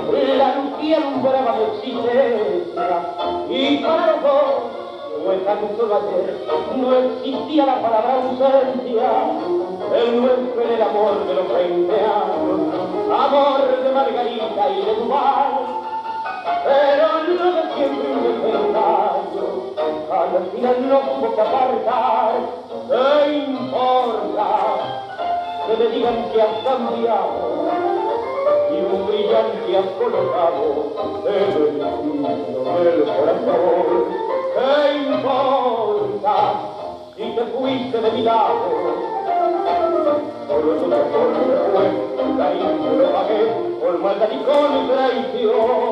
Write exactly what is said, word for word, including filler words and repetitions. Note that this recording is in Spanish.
la luz alumbraba mi existencia, y para los dos fue tan solo ayer, no existía la palabra ausencia, el nuestro era el amor de los veinte años, amor de Margarita y de Dubái, pero no de siempre un desengaño, al final no tuvo que apartar. ¿Qué importa que me digan que has cambiado y un brillante has colocado en el sitio del corazón? ¿Qué importa si te fuiste de mi lado? Solo tu corazón se fue, cariño lo pagué por maldad y con traición.